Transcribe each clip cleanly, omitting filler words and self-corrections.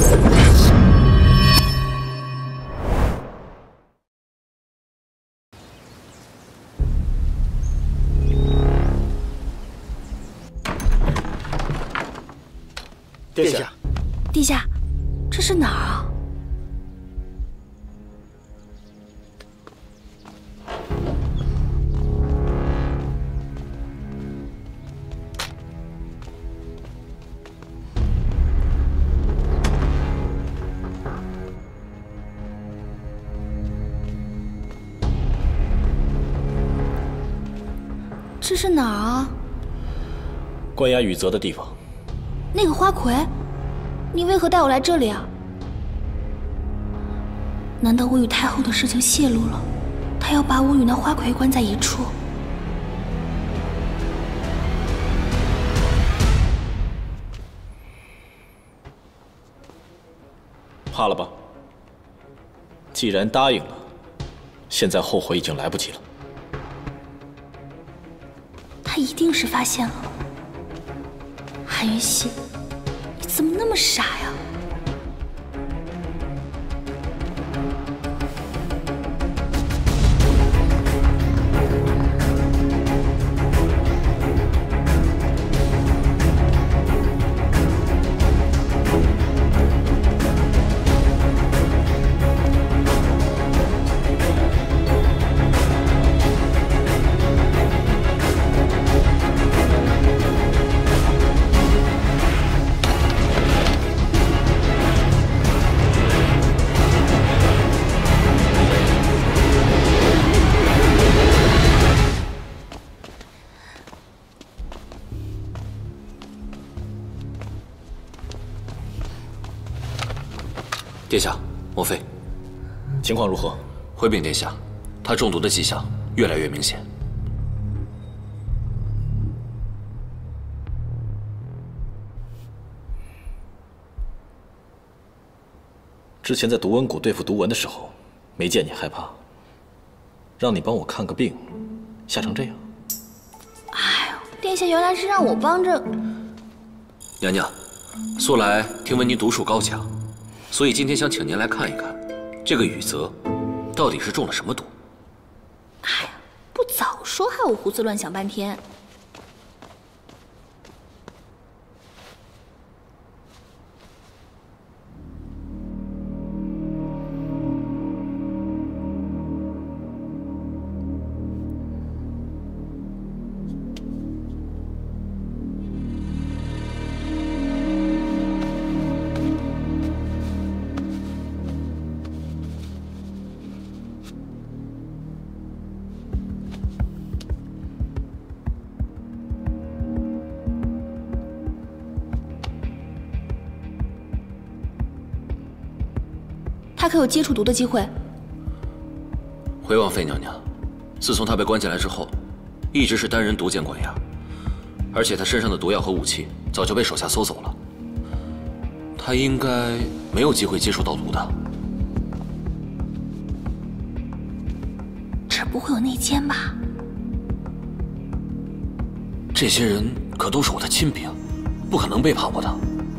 殿下， 殿下，这是哪儿啊？这是哪儿啊？ 关押雨泽的地方。 那个花魁，你为何带我来这里啊？难道我与太后的事情泄露了？他要把我与那花魁关在一处？ 怕了吧？既然答应了，现在后悔已经来不及了。 他一定是发现了。韩云熙，你怎么那么傻呀？ 殿下，莫非情况如何？ 回禀殿下，他中毒的迹象越来越明显。 之前在毒蚊谷对付毒蚊的时候，没见你害怕，让你帮我看个病，吓成这样。 哎呦，殿下原来是让我帮着。 娘娘，素来听闻您毒术高强。所以今天想请您来看一看，这个雨泽到底是中了什么毒？ 哎呀，不早说，害我胡思乱想半天。他可有接触毒的机会？ 回望妃娘娘，自从他被关进来之后，一直是单人独剑关押，而且他身上的毒药和武器早就被手下搜走了。他应该没有机会接触到毒的。 这不会有内奸吧？ 这些人可都是我的亲兵，不可能背叛我的。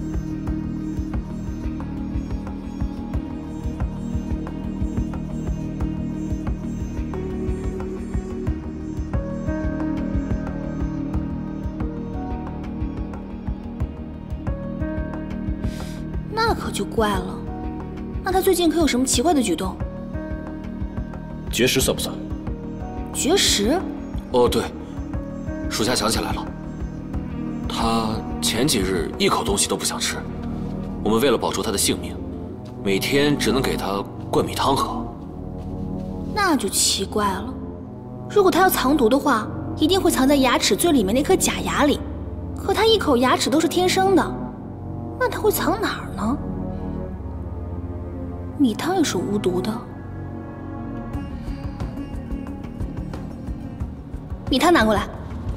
那可就怪了。那他最近可有什么奇怪的举动？ 绝食算不算？ 绝食？ 哦，对，属下想起来了，他前几日一口东西都不想吃，我们为了保住他的性命，每天只能给他灌米汤喝。 那就奇怪了。如果他要藏毒的话，一定会藏在牙齿最里面那颗假牙里。可他一口牙齿都是天生的，那他会藏哪儿呢？米汤也是无毒的。米汤拿过来。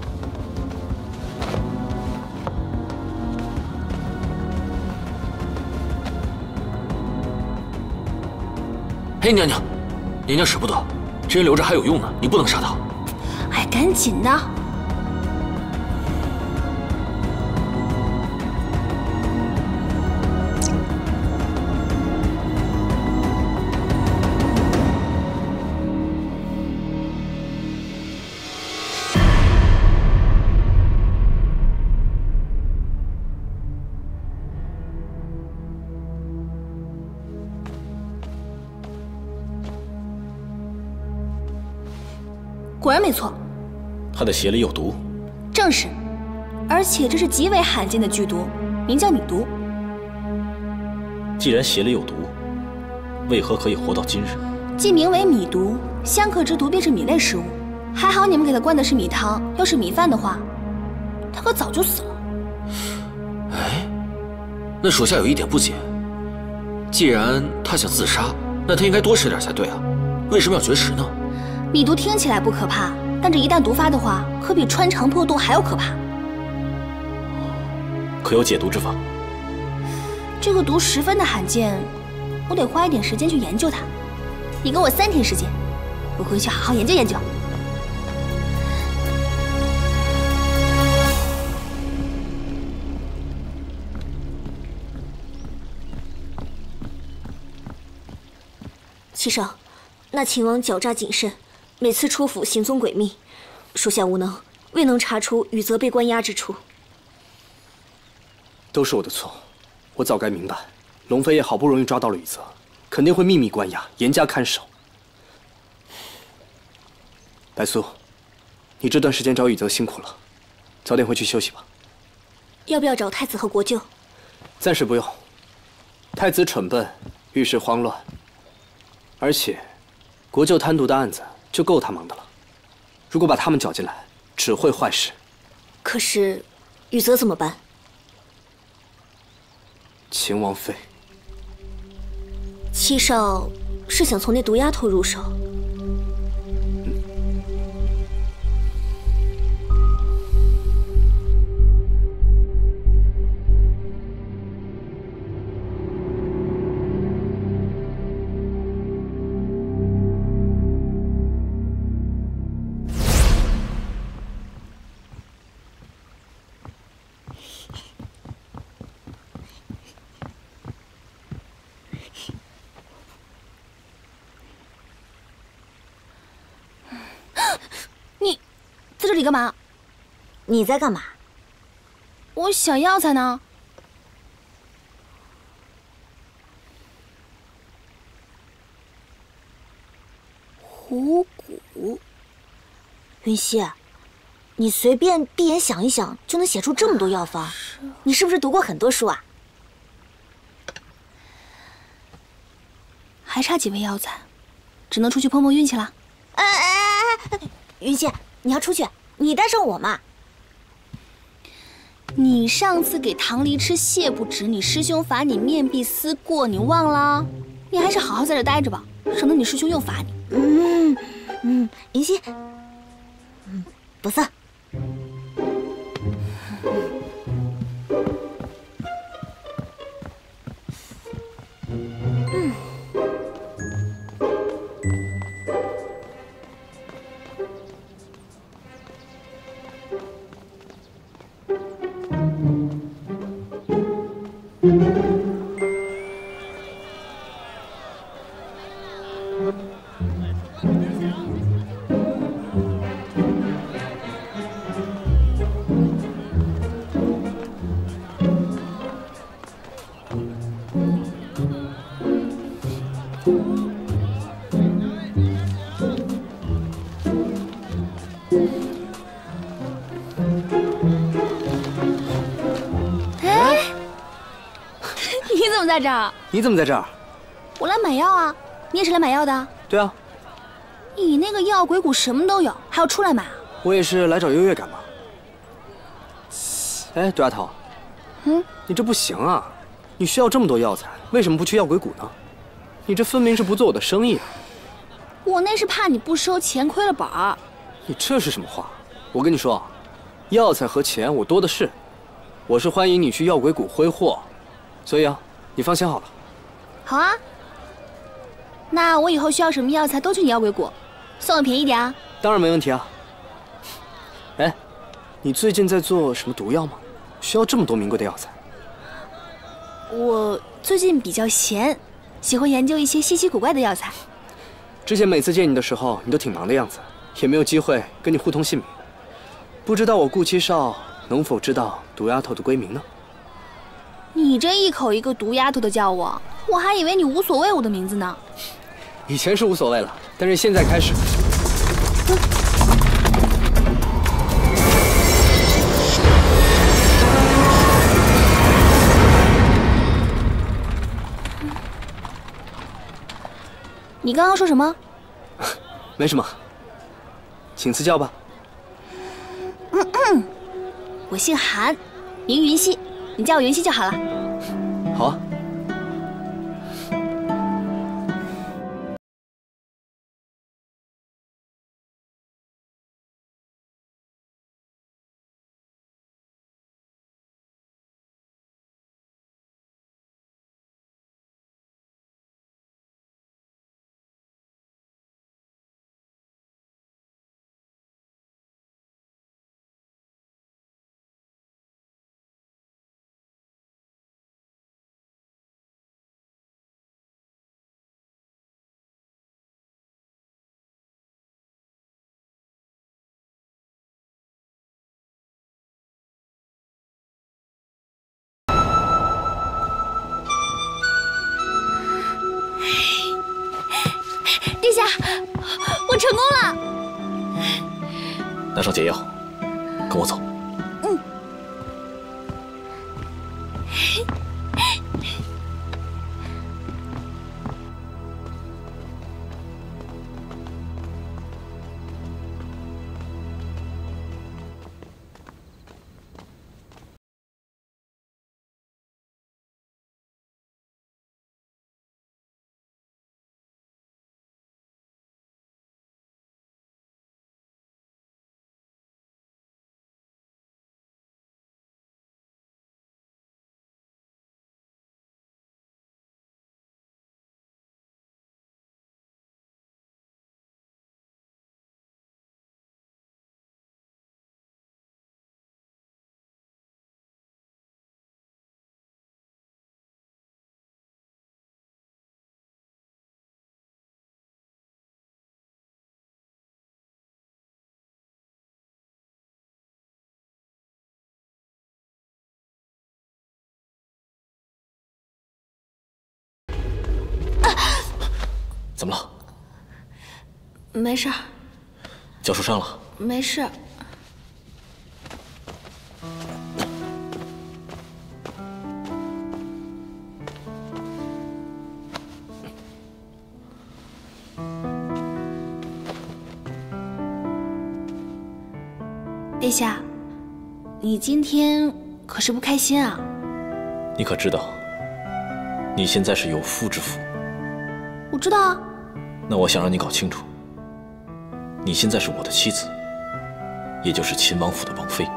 嘿，娘娘，娘娘舍不得，这人留着还有用呢，你不能杀他。 哎，赶紧的。 果然没错。 他的血里有毒。 正是，而且这是极为罕见的剧毒，名叫米毒。 既然血里有毒，为何可以活到今日？ 既名为米毒，相克之毒便是米类食物。还好你们给他灌的是米汤，要是米饭的话，他可早就死了。 哎，那属下有一点不解，既然他想自杀，那他应该多吃点才对啊，为什么要绝食呢？ 米毒听起来不可怕，但这一旦毒发的话，可比穿肠破肚还要可怕。 可有解毒之法？ 这个毒十分的罕见，我得花一点时间去研究它。你给我3天时间，我回去好好研究研究。 七少，那秦王狡诈谨慎，每次出府行踪诡秘，属下无能，未能查出宇泽被关押之处。 都是我的错，我早该明白，龙飞也好不容易抓到了宇泽，肯定会秘密关押，严加看守。白素，你这段时间找宇泽辛苦了，早点回去休息吧。 要不要找太子和国舅？ 暂时不用，太子蠢笨，遇事慌乱。而且，国舅贪渎的案子就够他忙的了。如果把他们搅进来，只会坏事。 可是，宇泽怎么办？ 秦王妃， 七少是想从那毒丫头入手？ 你在这里干嘛？ 你在干嘛？ 我想药材呢。 虎骨。云溪，你随便闭眼想一想，就能写出这么多药方，你是不是读过很多书啊？ 还差几味药材，只能出去碰碰运气了。 云溪，你要出去，你带上我嘛。 你上次给唐离吃泻不止，你师兄罚你面壁思过，你忘了？你还是好好在这待着吧，省得你师兄又罚你。 云溪，不送。 你怎么在这儿？ 你怎么在这儿？ 我来买药啊！你也是来买药的？ 对啊， 你那个药鬼谷什么都有，还要出来买啊？ 我也是来找优越感嘛。哎，毒丫头，你这不行啊！你需要这么多药材，为什么不去药鬼谷呢？你这分明是不做我的生意啊！ 我那是怕你不收钱，亏了本儿。 你这是什么话？我跟你说，药材和钱我多的是，我是欢迎你去药鬼谷挥霍，所以啊，你放心好了。 好啊，那我以后需要什么药材都去你药鬼谷，算我便宜点啊。 当然没问题啊。哎，你最近在做什么毒药吗？需要这么多名贵的药材？ 我最近比较闲，喜欢研究一些稀奇古怪的药材。 之前每次见你的时候，你都挺忙的样子，也没有机会跟你互通姓名。不知道我顾七少能否知道毒丫头的闺名呢？ 你这一口一个毒丫头的叫我，我还以为你无所谓我的名字呢。 以前是无所谓了，但是现在开始。 你刚刚说什么？ 没什么，请赐教吧。 我姓韩，名云溪，你叫我云溪就好了。 好啊。 殿下，我成功了！ 拿上解药，跟我走。怎么了？ 没事， 脚受伤了？ 没事。殿下，你今天可是不开心啊？ 你可知道，你现在是有夫之妇？ 我知道啊。 那我想让你搞清楚，你现在是我的妻子，也就是秦王府的王妃。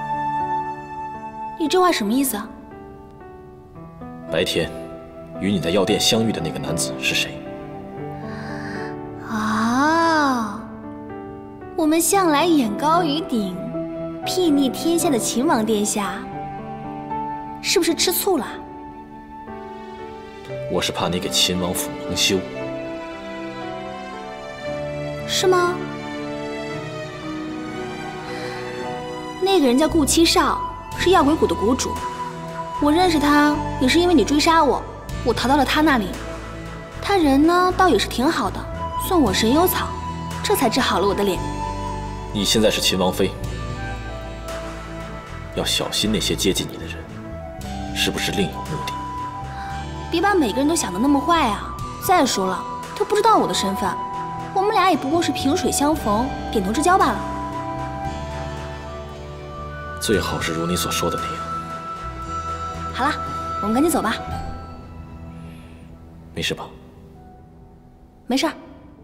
你这话什么意思啊？ 白天与你在药店相遇的那个男子是谁？ 啊，我们向来眼高于顶，睥睨天下的秦王殿下，是不是吃醋了？ 我是怕你给秦王府蒙羞。 是吗？那个人叫顾七少，是药鬼谷的谷主。我认识他也是因为你追杀我，我逃到了他那里。他人呢倒也是挺好的，送我神游草，这才治好了我的脸。 你现在是秦王妃，要小心那些接近你的人，是不是另有目的？ 别把每个人都想得那么坏啊！再说了，他不知道我的身份，我们俩也不过是萍水相逢，点头之交罢了。 最好是如你所说的那样。 好了，我们赶紧走吧。 没事吧？ 没事儿。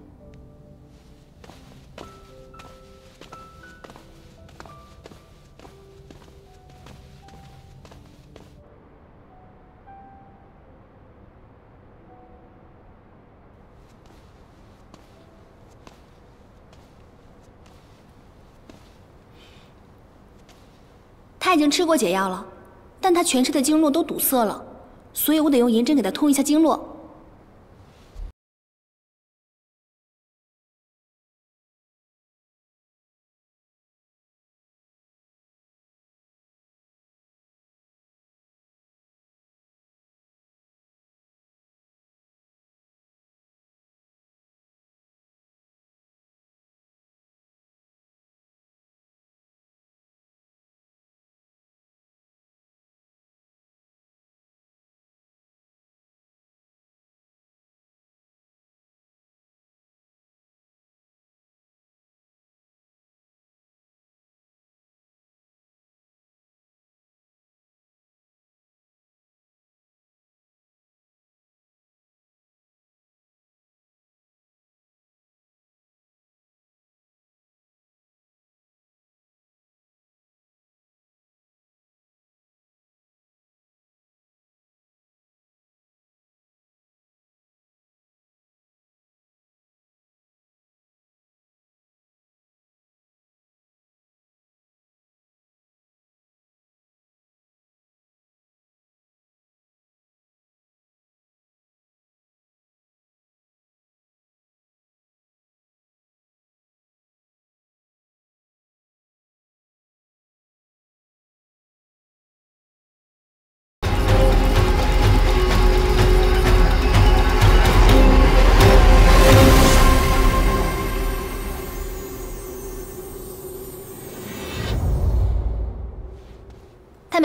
他已经吃过解药了，但他全身的经络都堵塞了，所以我得用银针给他通一下经络。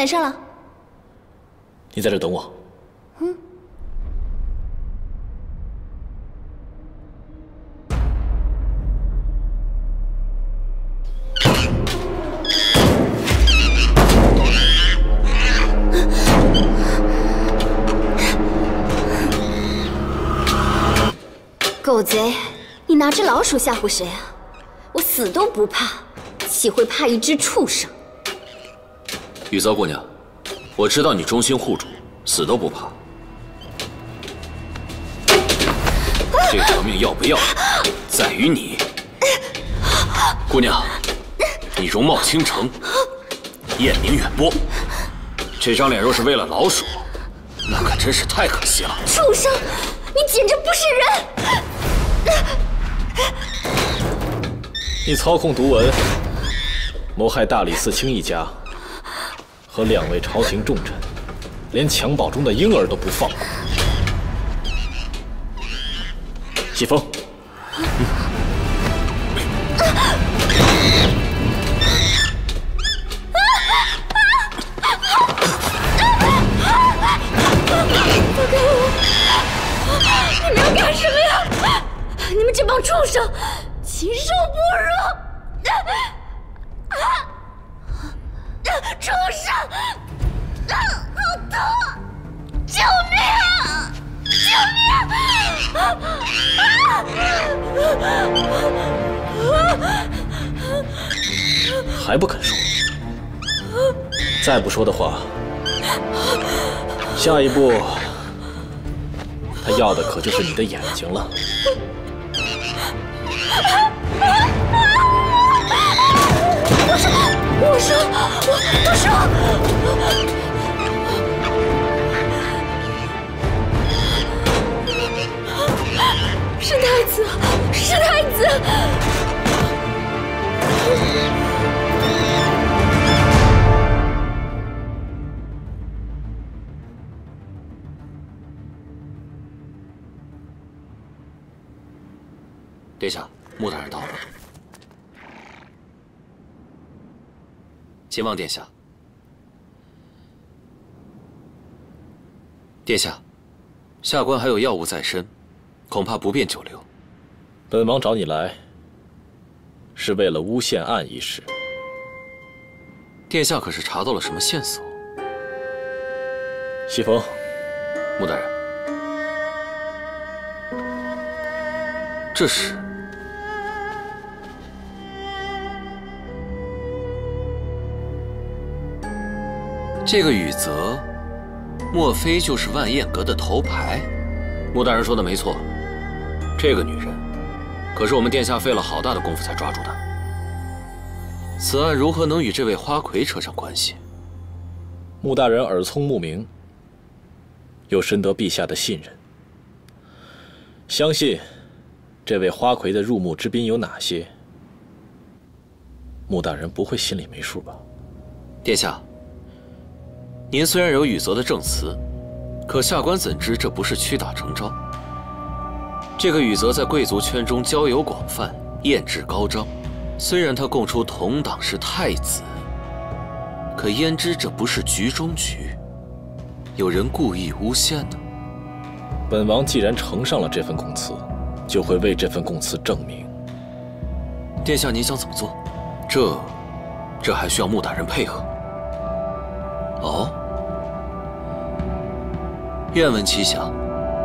没事了。 你在这等我。 嗯。 狗贼，你拿只老鼠吓唬谁啊？我死都不怕，岂会怕一只畜生？ 雨泽姑娘，我知道你忠心护主，死都不怕。这条命要不要，在于你。姑娘，你容貌倾城，艳名远播，这张脸若是为了老鼠，那可真是太可惜了。 畜生，你简直不是人！ 你操控毒文，谋害大理寺卿一家和2位朝廷重臣，连襁褓中的婴儿都不放过。西风， 你们要干什么呀？你们这帮畜生，禽兽不如！畜生！好痛！救命！救命！还不肯说？再不说的话，下一步他要的可就是你的眼睛了。 我说，是太子，是太子。 殿下，穆大人到了。秦王殿下，殿下，下官还有要务在身，恐怕不便久留。 本王找你来，是为了诬陷案一事。 殿下可是查到了什么线索？ 西风， 穆大人，这是。这个雨泽，莫非就是万燕阁的头牌？穆大人说的没错，这个女人，可是我们殿下费了好大的功夫才抓住的。此案如何能与这位花魁扯上关系？ 穆大人耳聪目明，又深得陛下的信任，相信这位花魁的入幕之宾有哪些，穆大人不会心里没数吧？ 殿下。您虽然有雨泽的证词，可下官怎知这不是屈打成招？这个雨泽在贵族圈中交友广泛，艳质高涨。虽然他供出同党是太子，可焉知这不是局中局？有人故意诬陷呢？ 本王既然呈上了这份供词，就会为这份供词证明。 殿下，您想怎么做？这还需要穆大人配合。哦。愿闻其详。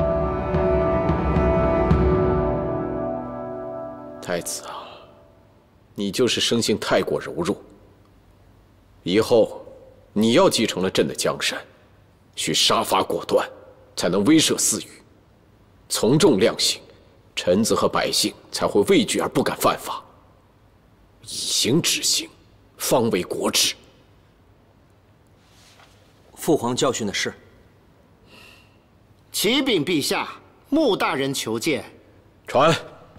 太子啊，你就是生性太过柔弱。以后你要继承了朕的江山，需杀伐果断，才能威慑四隅，从重量刑，臣子和百姓才会畏惧而不敢犯法。以刑止刑，方为国治。 父皇教训的是。 启禀陛下，穆大人求见。 传。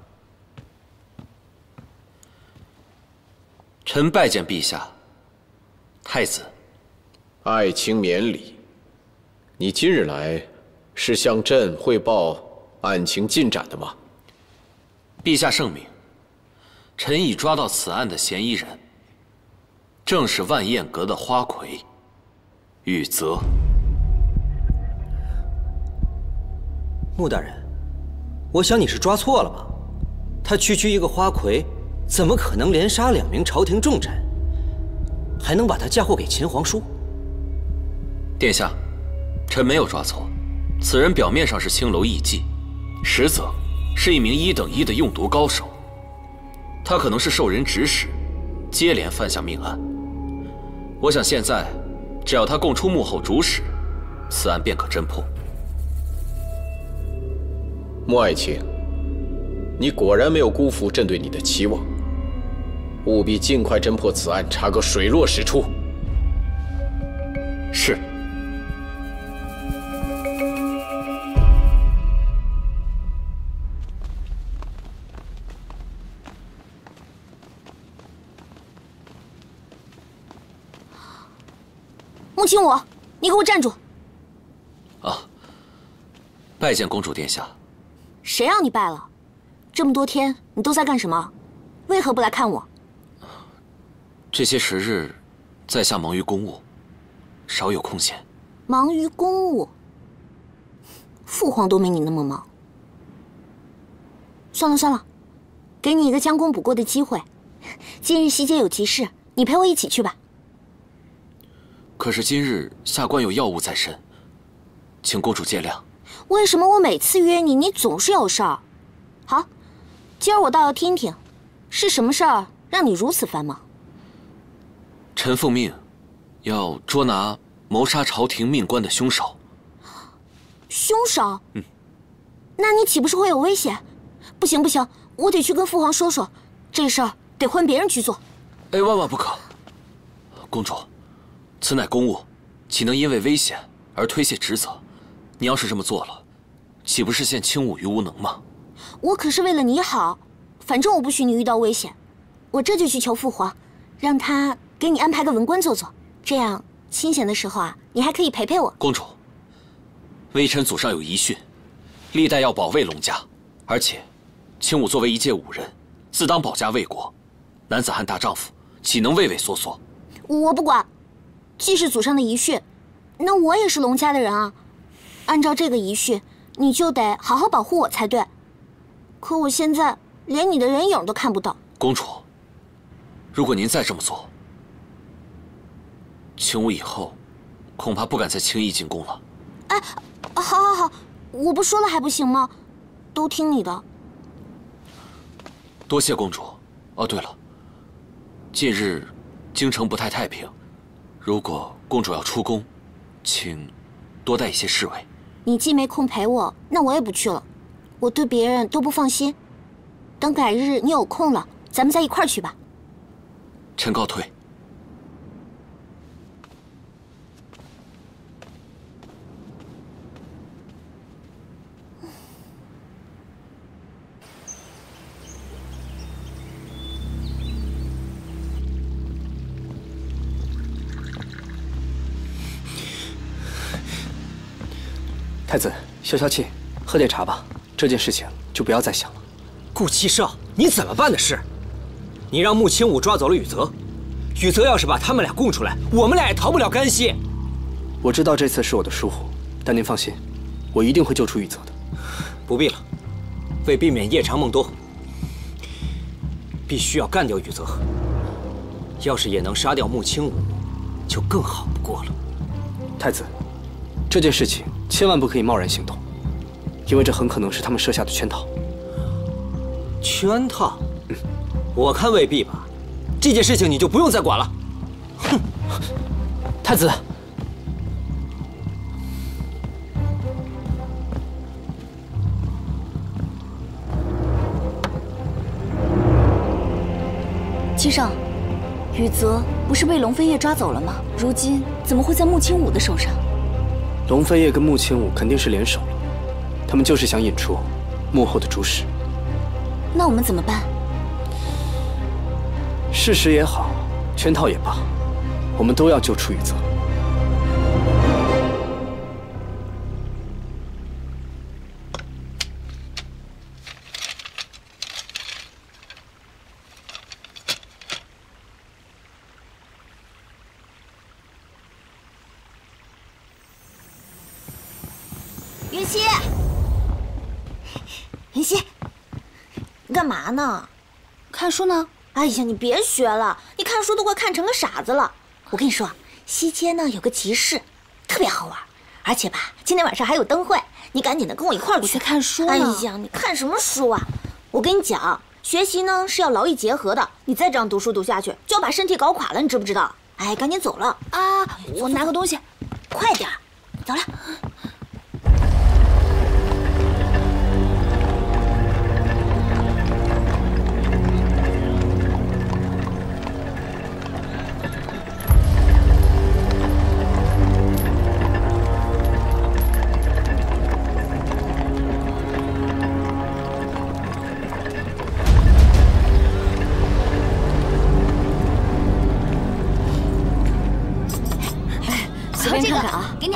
臣拜见陛下。太子， 爱卿免礼。你今日来，是向朕汇报案情进展的吗？ 陛下圣明，臣已抓到此案的嫌疑人，正是万燕阁的花魁。 宇泽。 穆大人，我想你是抓错了吧？他区区一个花魁，怎么可能连杀2名朝廷重臣，还能把他嫁祸给秦皇叔？ 殿下，臣没有抓错，此人表面上是青楼艺妓，实则是一名1等1的用毒高手。他可能是受人指使，接连犯下命案。我想现在，只要他供出幕后主使，此案便可侦破。 穆爱卿，你果然没有辜负朕对你的期望，务必尽快侦破此案，查个水落石出。 是。 穆青武，你给我站住！ 啊，拜见公主殿下。 谁让你拜了？这么多天你都在干什么？为何不来看我？ 这些时日，在下忙于公务，少有空闲。 忙于公务？父皇都没你那么忙。算了算了，给你一个将功补过的机会。今日西街有急事，你陪我一起去吧。 可是今日下官有要务在身，请公主见谅。 为什么我每次约你，你总是有事儿？好，今儿我倒要听听，是什么事儿让你如此繁忙？ 臣奉命，要捉拿谋杀朝廷命官的凶手。 凶手？那你岂不是会有危险？不行不行，我得去跟父皇说说，这事儿得换别人去做。 哎，万万不可！公主，此乃公务，岂能因为危险而推卸职责？你要是这么做了，岂不是陷轻武于无能吗？ 我可是为了你好，反正我不许你遇到危险。我这就去求父皇，让他给你安排个文官做做，这样清闲的时候啊，你还可以陪陪我。 公主，微臣祖上有遗训，历代要保卫龙家，而且轻武作为一介武人，自当保家卫国。男子汉大丈夫，岂能畏畏缩缩？ 我不管，既是祖上的遗训，那我也是龙家的人啊。按照这个遗训，你就得好好保护我才对。可我现在连你的人影都看不到。 公主，如果您再这么做，轻武以后恐怕不敢再轻易进宫了。 哎，好，我不说了还不行吗？都听你的。 多谢公主。哦，对了，近日京城不太太平，如果公主要出宫，请多带一些侍卫。 你既没空陪我，那我也不去了。我对别人都不放心。等改日你有空了，咱们再一块儿去吧。 臣告退。 太子，消消气，喝点茶吧。这件事情就不要再想了。 顾七少，你怎么办的事？你让穆青武抓走了宇泽，宇泽要是把他们俩供出来，我们俩也逃不了干系。 我知道这次是我的疏忽，但您放心，我一定会救出宇泽的。 不必了，为避免夜长梦多，必须要干掉宇泽。要是也能杀掉穆青武，就更好不过了。 太子，这件事情千万不可以贸然行动，因为这很可能是他们设下的圈套。 圈套？我看未必吧。这件事情你就不用再管了。 哼，太子。 七少，宇泽不是被龙飞叶抓走了吗？如今怎么会在穆青武的手上？ 龙飞叶跟穆青武肯定是联手了，他们就是想引出幕后的主使。 那我们怎么办？ 事实也好，圈套也罢，我们都要救出宇泽。 云溪，云溪，你干嘛呢？ 看书呢。 哎呀，你别学了，你看书都快看成个傻子了。我跟你说，西街呢有个集市，特别好玩，而且吧，今天晚上还有灯会，你赶紧的跟我一块儿去。 我在看书呢。 哎呀，你看什么书啊？我跟你讲，学习呢是要劳逸结合的，你再这样读书读下去，就要把身体搞垮了，你知不知道？哎，赶紧走了啊！我拿个东西， 快点儿，走了。 随便看看啊， 给你。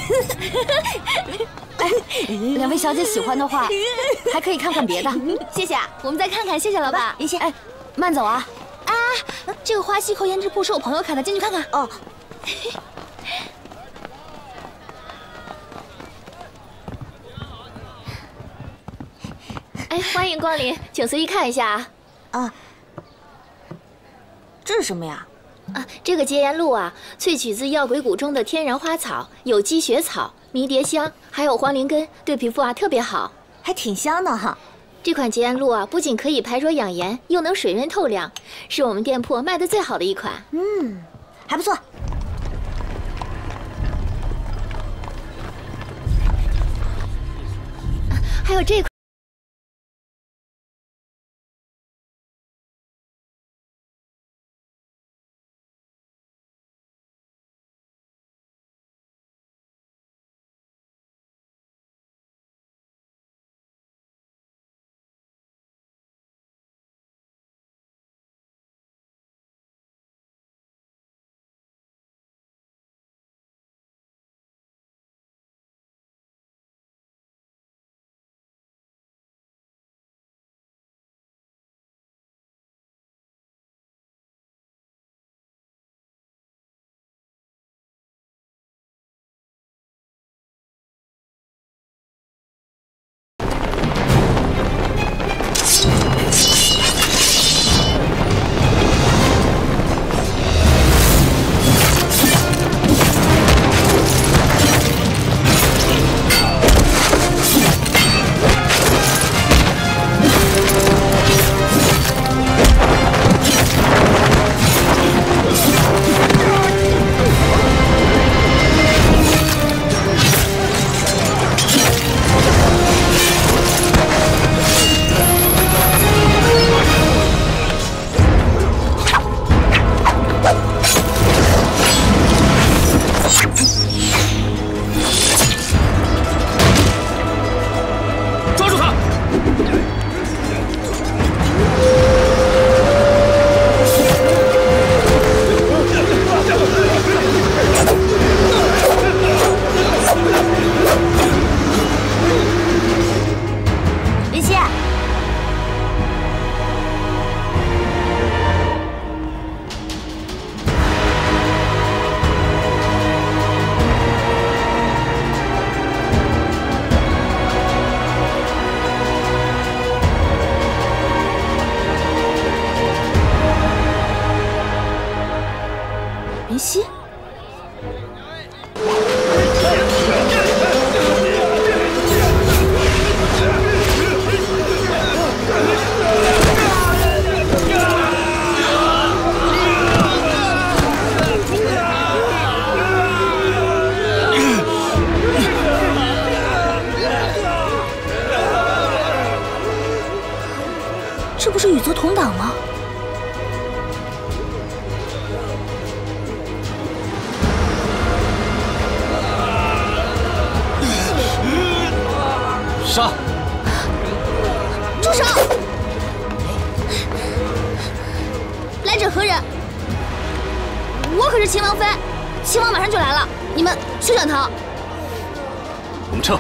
哎，两位小姐喜欢的话，还可以看看别的。 谢谢，我们再看看。谢谢老板。 林溪，哎，慢走啊！ 啊，这个花溪口胭脂铺是我朋友开的，进去看看。 哦。 哎，欢迎光临，请随意看一下啊。 啊，这是什么呀？ 啊，这个洁颜露啊，萃取自药鬼谷中的天然花草，有积雪草、迷迭香，还有黄灵根，对皮肤啊特别好， 还挺香的哈。 这款洁颜露啊，不仅可以排浊养颜，又能水润透亮，是我们店铺卖的最好的一款。 嗯，还不错。 还有这款。 云溪，这不是宇泽同党吗？ 杀！ 住手！来者何人？我可是秦王妃，秦王马上就来了，你们休想逃！ 我们撤。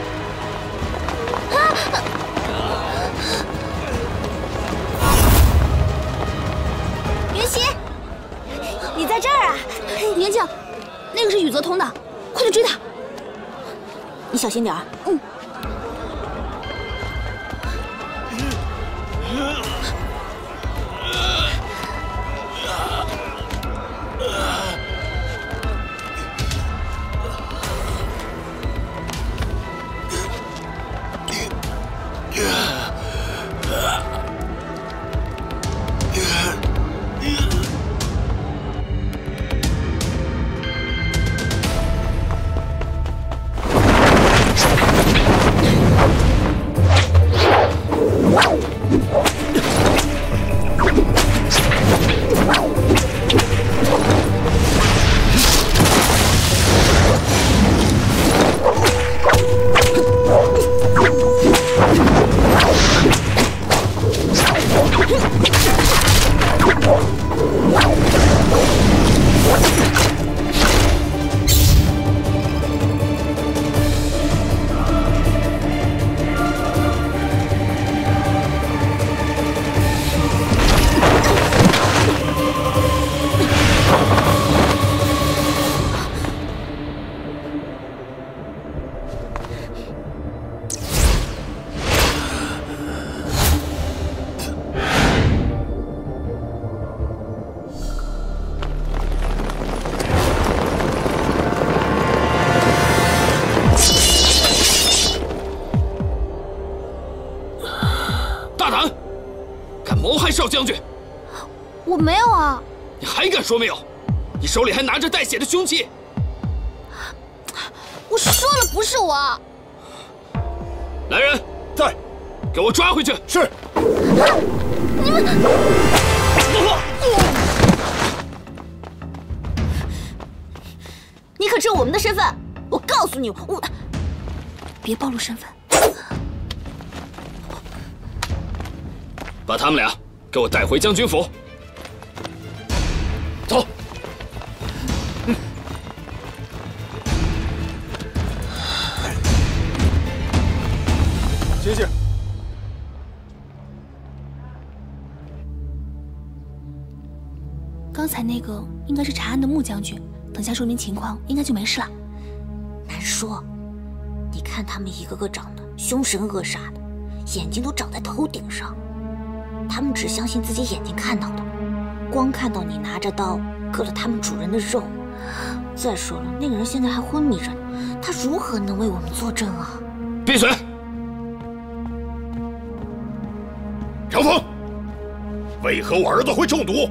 云溪，你在这儿啊？ 元静，那个是宇泽同党，快去追他！ 你小心点儿。嗯。 少将军， 我没有啊！ 你还敢说没有？你手里还拿着带血的凶器！ 我说了不是我。 来人， 在， 给我抓回去！ 是。 你们， 你可知我们的身份？我告诉你，我别暴露身份。 把他们俩给我带回将军府。走。 谢谢。 刚才那个应该是查案的穆将军，等下说明情况，应该就没事了。 难说，你看他们一个个长得凶神恶煞的，眼睛都长在头顶上。他们只相信自己眼睛看到的，光看到你拿着刀割了他们主人的肉。再说了，那个人现在还昏迷着呢，他如何能为我们作证啊？ 闭嘴！ 张峰，为何我儿子会中毒？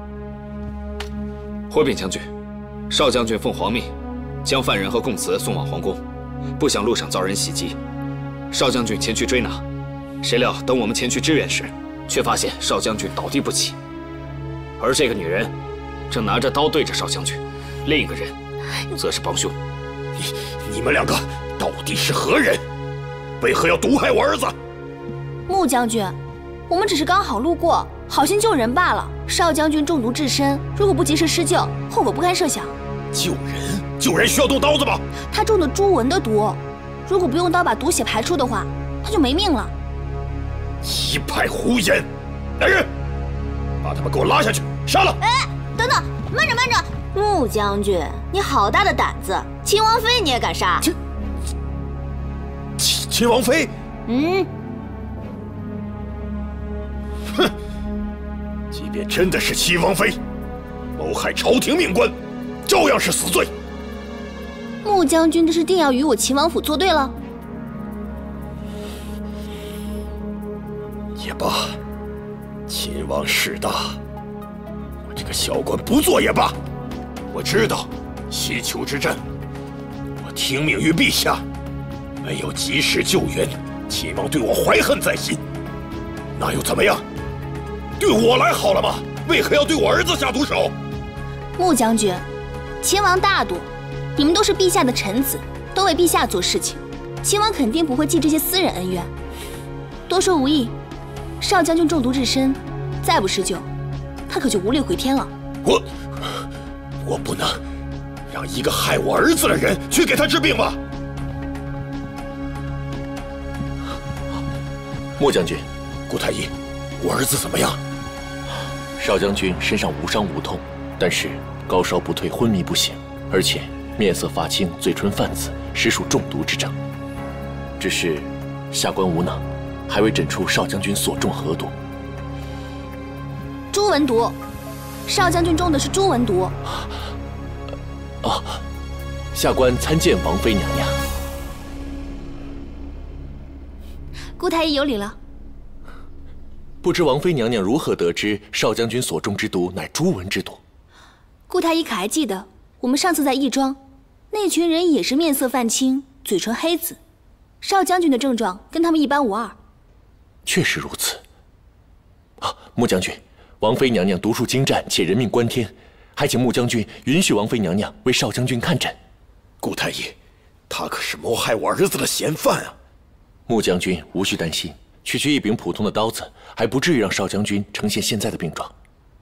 回禀将军，少将军奉皇命，将犯人和供词送往皇宫，不想路上遭人袭击。少将军前去追拿，谁料等我们前去支援时，却发现少将军倒地不起，而这个女人正拿着刀对着少将军，另一个人则是帮凶。 你们两个到底是何人？为何要毒害我儿子？ 穆将军，我们只是刚好路过，好心救人罢了。少将军中毒至深，如果不及时施救，后果不堪设想。 救人？救人需要动刀子吗？ 他中的朱文的毒，如果不用刀把毒血排出的话，他就没命了。 一派胡言！来人，把他们给我拉下去，杀了！ 哎，等等，慢着慢着，穆将军，你好大的胆子，秦王妃你也敢杀？ 秦王妃？ 嗯。 哼，即便真的是秦王妃，谋害朝廷命官，照样是死罪。 穆将军这是定要与我秦王府作对了？ 也罢，秦王势大，我这个小官不做也罢。我知道西丘之战，我听命于陛下，没有及时救援，秦王对我怀恨在心。那又怎么样？对我来好了吗？为何要对我儿子下毒手？ 穆将军，秦王大度，你们都是陛下的臣子，都为陛下做事情，秦王肯定不会记这些私人恩怨。多说无益。少将军中毒至深，再不施救，他可就无力回天了。 我不能让一个害我儿子的人去给他治病吧？ 穆将军， 顾太医，我儿子怎么样？ 少将军身上无伤无痛，但是高烧不退，昏迷不醒，而且面色发青，嘴唇泛紫，实属中毒之症。 只是下官无能，还未诊出少将军所中何毒。 朱文毒，少将军中的是朱文毒。 哦，下官参见王妃娘娘。 顾太医有礼了。 不知王妃娘娘如何得知少将军所中之毒乃朱文之毒？ 顾太医可还记得我们上次在义庄，那群人也是面色泛青，嘴唇黑紫，少将军的症状跟他们一般无二。 确实如此。啊，穆将军，王妃娘娘毒术精湛且人命关天，还请穆将军允许王妃娘娘为少将军看诊。 顾太医，他可是谋害我儿子的嫌犯啊！ 穆将军无需担心，区区一柄普通的刀子，还不至于让少将军呈现现在的病状。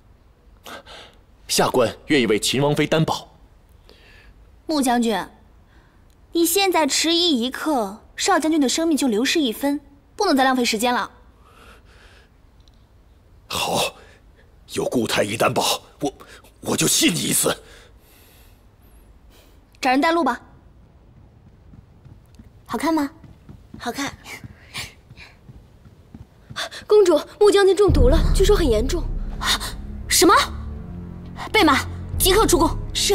下官愿意为秦王妃担保。 穆将军，你现在迟疑一刻，少将军的生命就流失1分，不能再浪费时间了。 好，有顾太医担保，我就信你一次。 找人带路吧。 好看吗？ 好看。公主，穆将军中毒了，据说很严重。 什么？备马，即刻出宫。 是。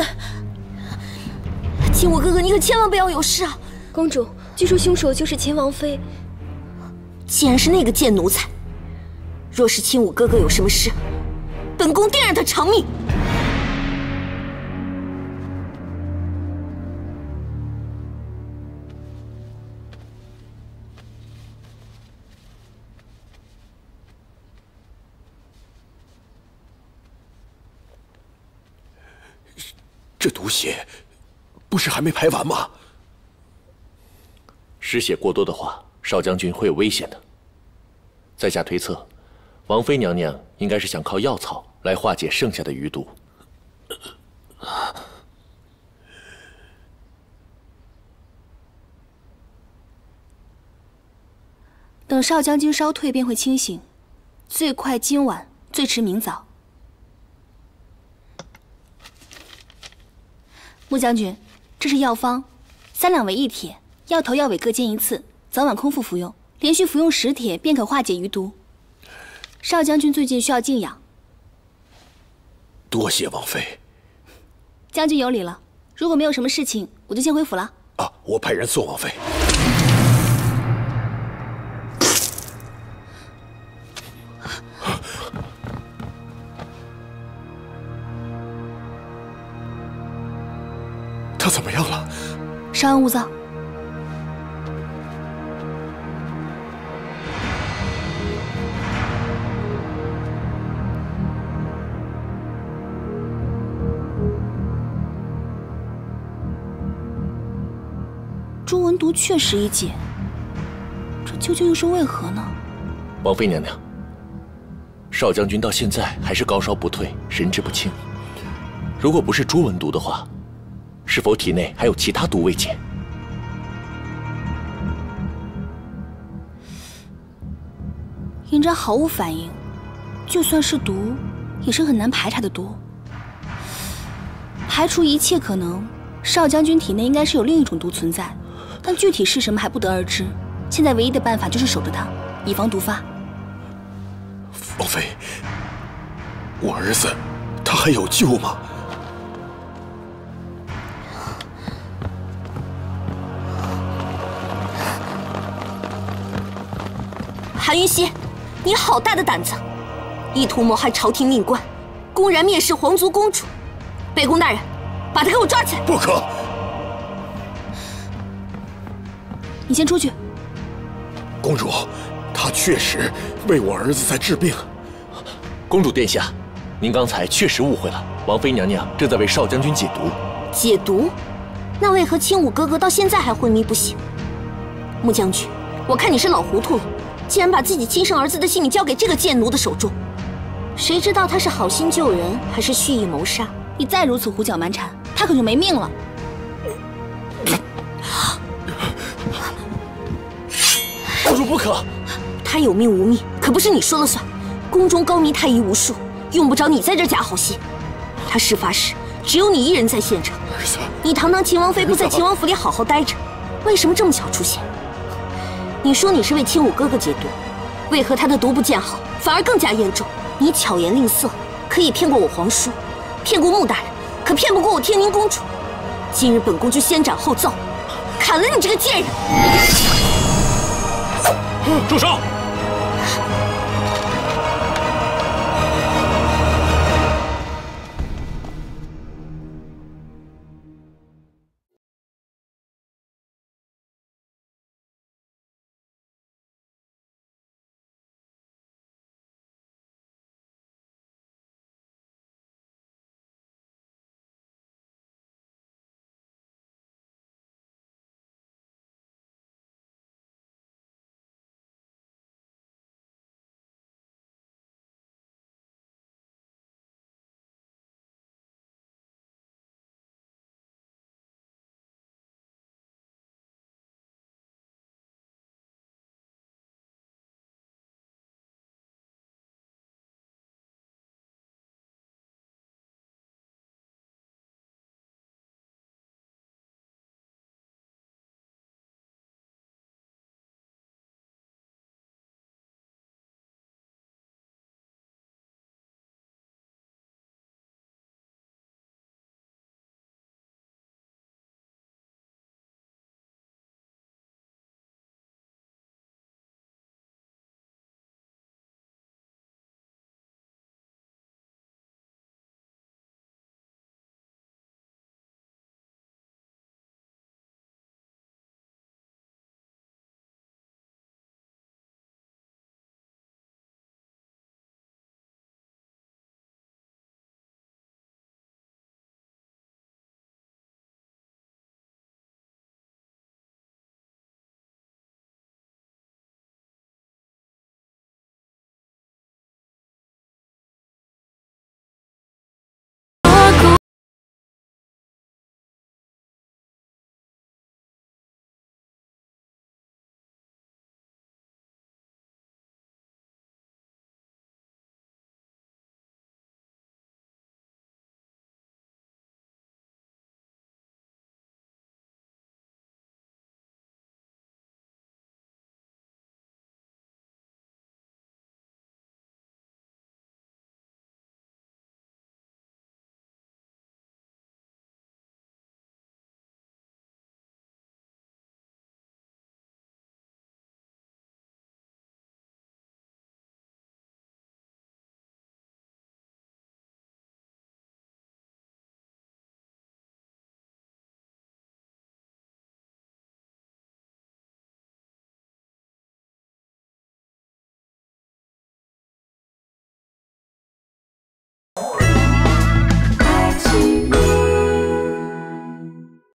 秦武哥哥，你可千万不要有事啊！ 公主，据说凶手就是秦王妃。 既然是那个贱奴才，若是秦武哥哥有什么事，本宫定让他偿命。 这毒血不是还没排完吗？ 失血过多的话，少将军会有危险的。在下推测，王妃娘娘应该是想靠药草来化解剩下的余毒。 等少将军烧退便会清醒，最快今晚，最迟明早。穆将军，这是药方，3两为1帖，药头药尾各煎1次，早晚空腹服用，连续服用10帖便可化解余毒。少将军最近需要静养。 多谢王妃。 将军有礼了，如果没有什么事情，我就先回府了。 啊，我派人送王妃。他怎么样了？ 稍安勿躁。朱文毒确实已解，这究竟又是为何呢？ 王妃娘娘，少将军到现在还是高烧不退，神志不清。如果不是朱文毒的话，是否体内还有其他毒未解？ 银针毫无反应，就算是毒，也是很难排查的毒。排除一切可能，少将军体内应该是有另一种毒存在，但具体是什么还不得而知。现在唯一的办法就是守着他，以防毒发。 王妃，我儿子他还有救吗？ 韩云溪，你好大的胆子，意图谋害朝廷命官，公然蔑视皇族公主。北宫大人，把他给我抓起来！ 不可！ 你先出去。 公主，他确实为我儿子在治病。 公主殿下，您刚才确实误会了，王妃娘娘正在为少将军解毒。 解毒？那为何清武哥哥到现在还昏迷不醒？穆将军，我看你是老糊涂了，竟然把自己亲生儿子的性命交给这个贱奴的手中。谁知道他是好心救人，还是蓄意谋杀？ 你再如此胡搅蛮缠，他可就没命了。 公主不可！ 他有命无命，可不是你说了算。宫中高明太医无数，用不着你在这假好心。他事发时只有你一人在现场， 儿子， 你堂堂秦王妃不在秦王府里好好待着，为什么这么巧出现？ 你说你是为清武哥哥解毒，为何他的毒不见好，反而更加严重？你巧言令色，可以骗过我皇叔，骗过穆大人，可骗不过我天宁公主。今日本宫就先斩后奏，砍了你这个贱人！ 住手！